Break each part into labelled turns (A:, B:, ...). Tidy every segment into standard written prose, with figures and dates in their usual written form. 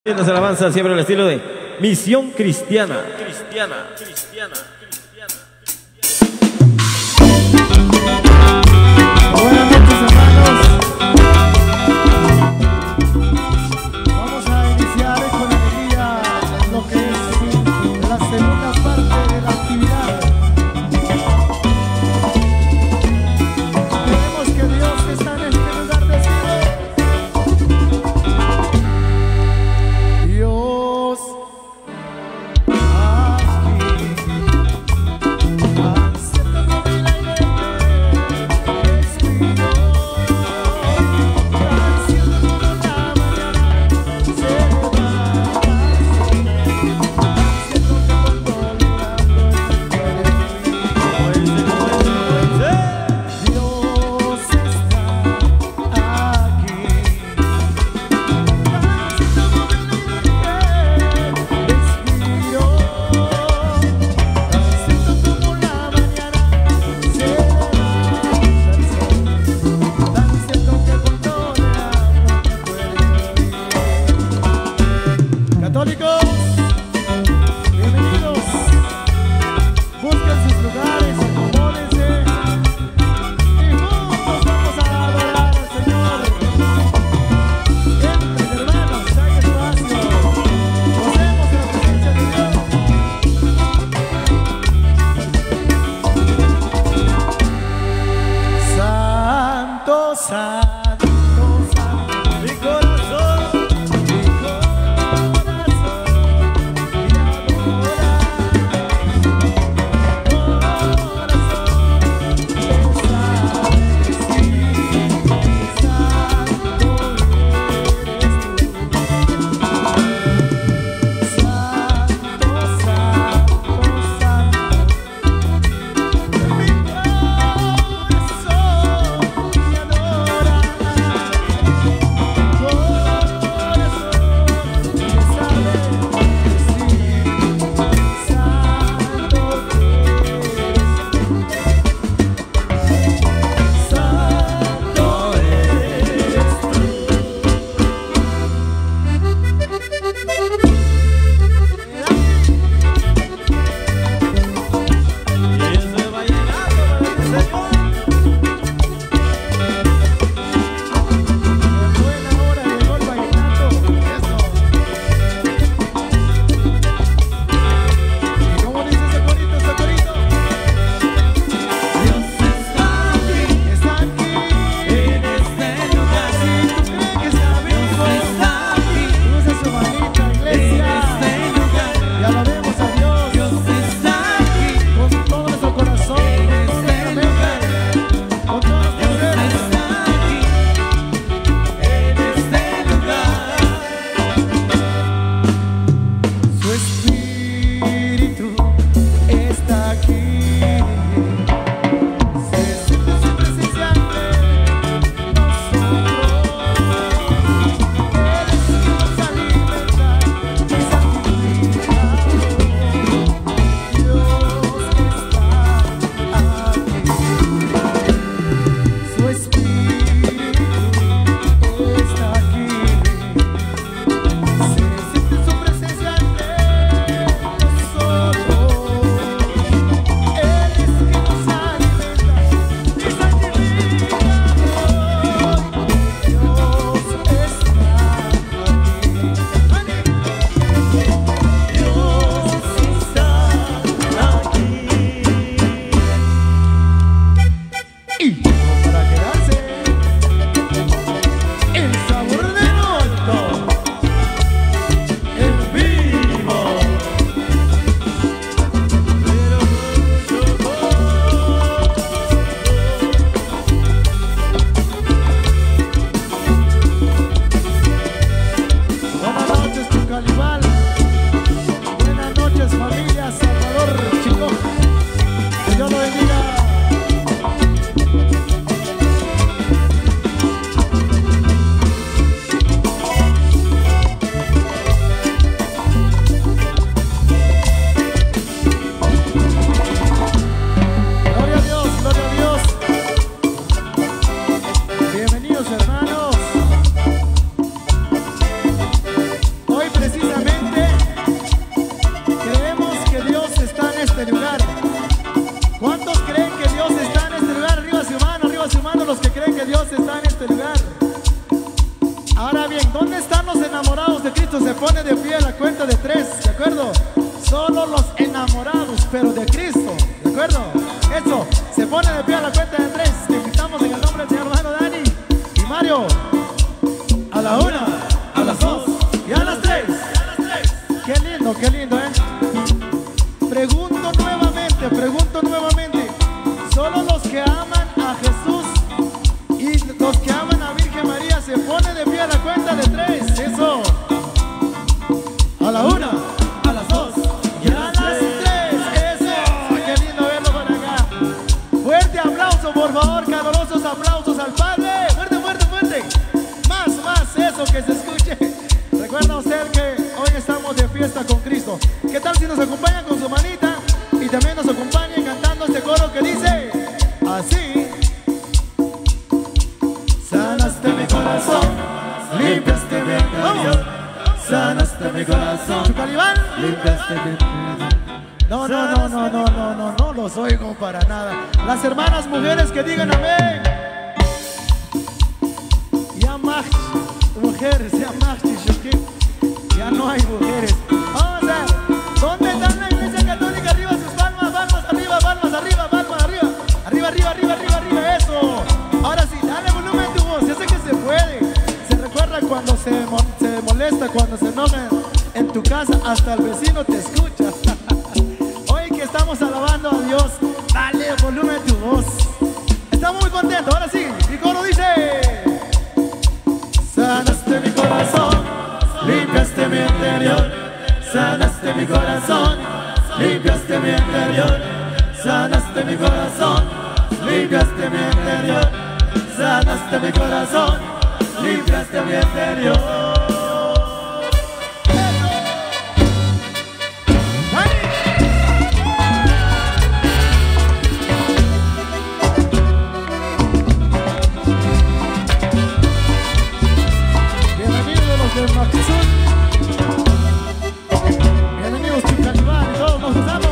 A: Las alabanzas siempre al estilo de Misión Cristiana.
B: Buenas noches, hermanos. Vamos a iniciar con alegría lo que es la segunda parte de la actividad. Creemos que Dios está en este lugar de Dios católicos, bienvenidos. Busquen sus lugares, acomódense y juntos vamos a adorar al Señor. Entren, hermanos, hay espacio. Gocemos de la presencia de Dios. Santo, santo, santo, mi corazón. esto se pone de pie a la cuenta de 3, ¿de acuerdo? Solo los enamorados, pero de Cristo, ¿de acuerdo? Eso, se pone de pie a la cuenta de 3. Te invitamos en el nombre del Señor hermano Dani y Mario. A la 1, a las 2 y a las 3. Qué lindo, ¿eh? Pregunto nuevamente. Solo los que aman a Jesús y los que aman a Virgen María se ponen de pie a la cuenta de 3. Eso. A la 1, a las 2 y a las 3. Eso. Qué lindo verlo por acá. Fuerte aplauso, por favor. Calurosos aplausos al Padre. Fuerte. Más. Eso, que se escuche. Recuerda usted que hoy estamos de fiesta con Cristo. ¿Qué tal si nos acompañan con su manita y también nos acompañan cantando este coro que dice así? Sanaste mi corazón, limpiaste mi interior. Sanaste mi corazón. ¿Chucalibán? Limpiaste mi interior. No los oigo para nada. Las hermanas mujeres que digan amén. Ya más mujeres, ya no hay mujeres. Vamos a ver, ¿dónde está la iglesia católica? Arriba sus palmas, arriba, arriba, eso. Ahora sí, dale volumen a tu voz, yo sé que se puede. Se recuerda cuando se molesta, cuando se enoja en tu casa, hasta el vecino te escucha. Hoy que estamos alabando a Dios, dale volumen a tu voz. Estamos muy contentos, ahora sí, mi coro dice: sanaste mi corazón, limpiaste mi interior. Sanaste mi corazón, limpiaste mi interior. Sanaste mi corazón, limpiaste mi interior. Sanaste mi corazón, limpiaste mi interior. Bienvenidos los de Maxul. Bienvenidos Chucalibán, todos nos gozamos.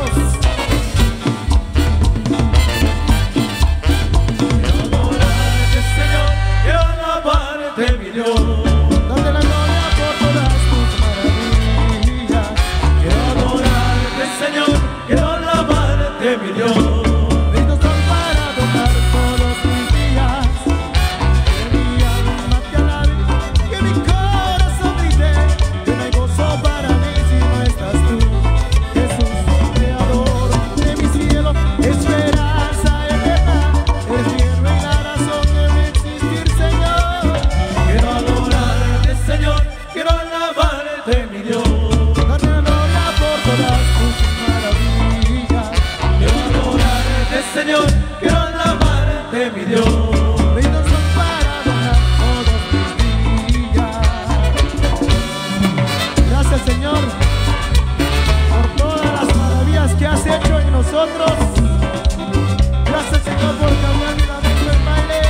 B: Date la gloria por todas tus maravillas.
C: Quiero adorarte, Señor, quiero alabarte, mi Dios.
B: Benditos son para adorar todos mis días. Que mi alma te alabe, que mi corazón grite. Yo me gozo para mí si no estás tú. Jesús, creador de mi cielo, esperanza eterna. Eres mi héroe y la razón de mi existir, Señor.
C: Quiero adorarte, Señor, quiero alabarte, mi Dios.
B: Date la gloria por todas tus maravillas.
C: Quiero adorarte, Señor, quiero alabarte, mi Dios.
B: Benditos son para adorar todos mis días. Gracias, Señor, por todas las maravillas que has hecho en nosotros. Gracias, Señor, por cambiar mi lamento en baile.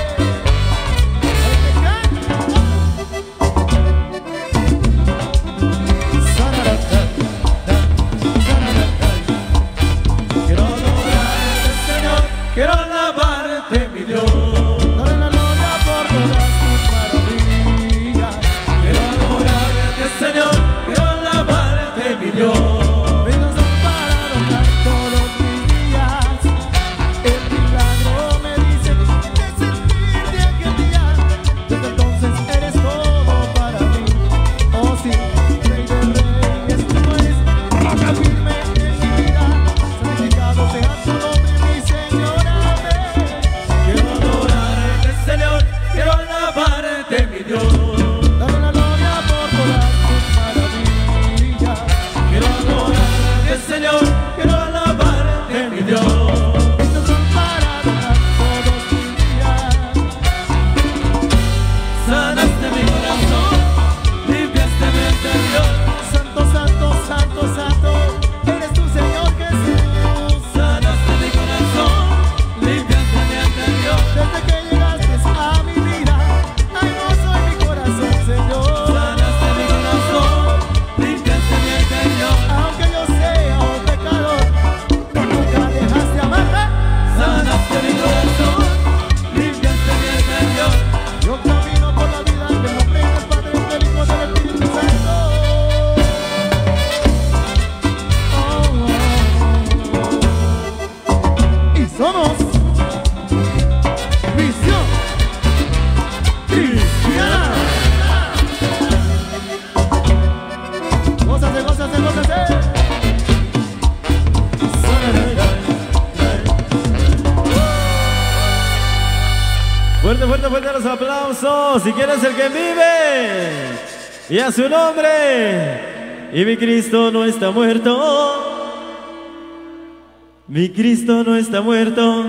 A: fuerte los aplausos. Si quieres el que vive y a su nombre. Y mi Cristo no está muerto. Mi Cristo no está muerto.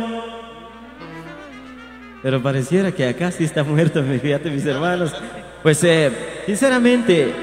A: Pero pareciera que acá sí está muerto, fíjate mis hermanos. Pues sinceramente,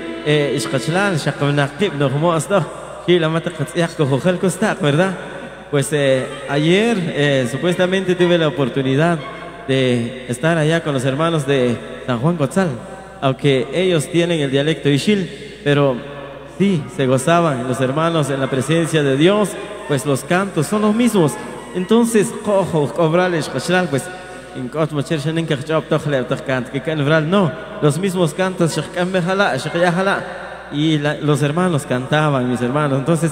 A: ¿verdad? Pues ayer supuestamente tuve la oportunidad de estar allá con los hermanos de San Juan Cotzal, aunque ellos tienen el dialecto Ixil, pero sí se gozaban los hermanos en la presencia de Dios, pues los cantos son los mismos. Entonces, pues no, los mismos cantos y los hermanos cantaban, mis hermanos. Entonces,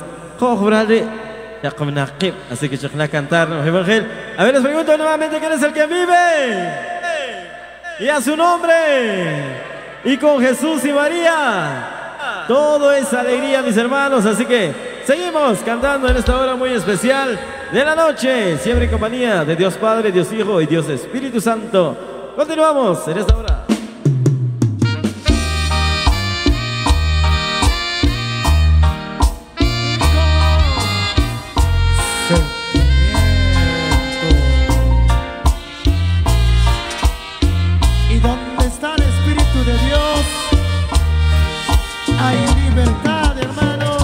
A: así que a cantar. A ver, les pregunto nuevamente quién es el que vive y a su nombre, y con Jesús y María todo es alegría, mis hermanos. Así que seguimos cantando en esta hora muy especial de la noche, siempre en compañía de Dios Padre, Dios Hijo y Dios Espíritu Santo. Continuamos en esta hora.
B: Y donde está el Espíritu de Dios hay libertad, hermano.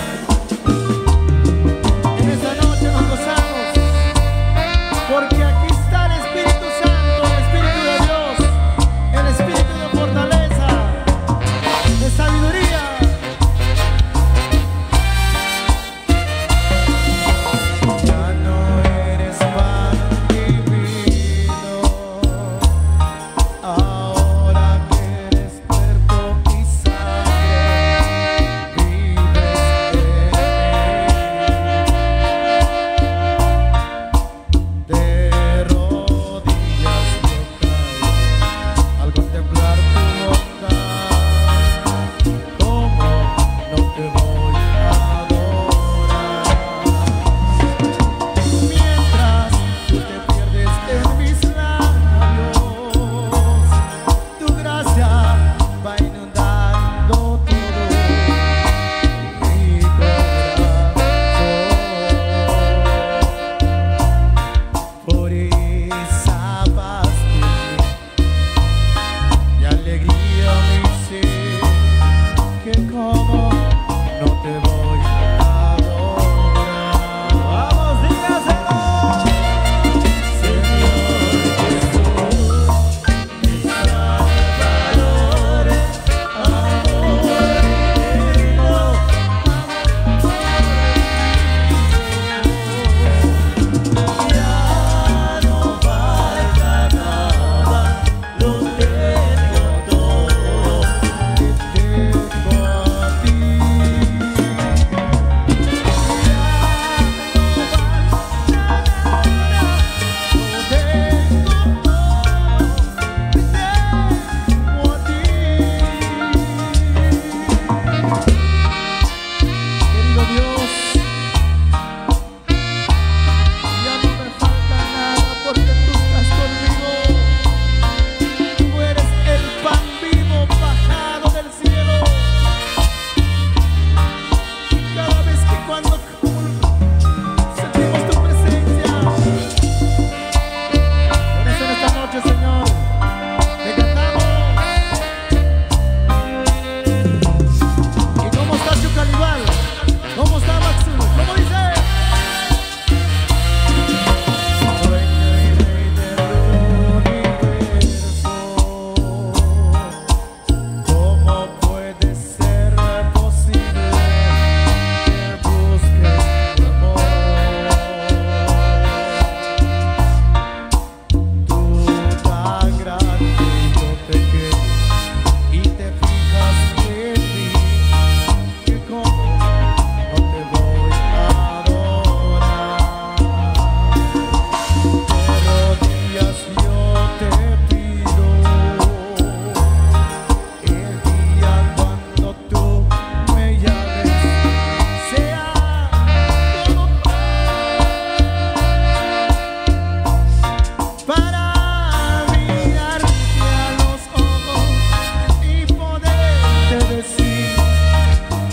B: En esta noche nos gozamos porque aquí está el Espíritu Santo, el Espíritu de Dios.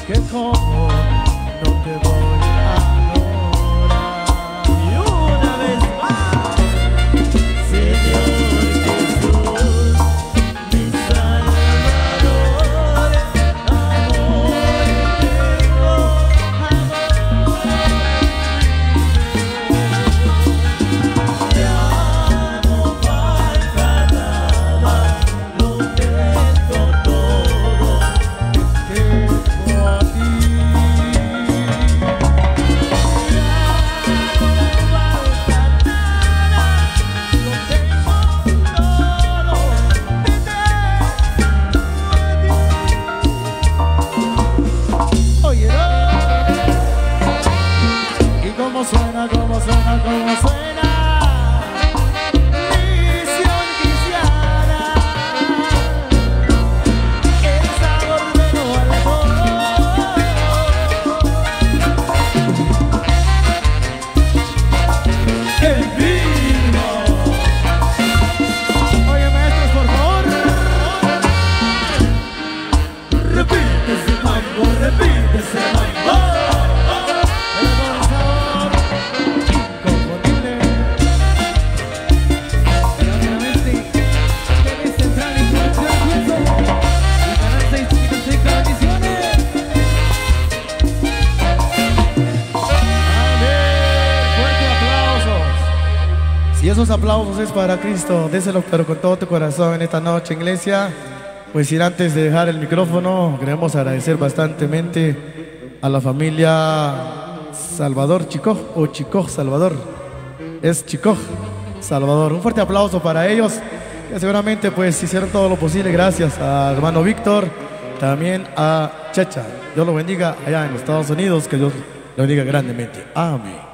B: que como no te voy a adorar.
A: Y una vez más, Señor Jesús, mi Salvador, amor eterno, ya no falta nada, lo tengo todo,
B: Tengo a ti. Oye, no. Y cómo suena, cómo suena, cómo suena. Misión cristiana. El sabor de lo alcohol.
A: en vivo.
B: Oye, maestros, por favor.
A: Repite ese mambo, repite ese mambo.
B: El buen sabor inconfundible. Pero obviamente, TV Central y Producción Justo. Y Canal 6 Chiquitos Transmisiones. Amén. Fuerte aplausos. Si esos aplausos es para Cristo, déselo pero con todo tu corazón en esta noche, iglesia. Pues sin antes de dejar el micrófono, queremos agradecer bastantemente a la familia Salvador Chicoj o Chicoj Salvador. Es Chicoj Salvador. Un fuerte aplauso para ellos, que seguramente pues hicieron todo lo posible gracias a hermano Víctor, también a Checha. Dios lo bendiga allá en Estados Unidos, que Dios lo bendiga grandemente. Amén.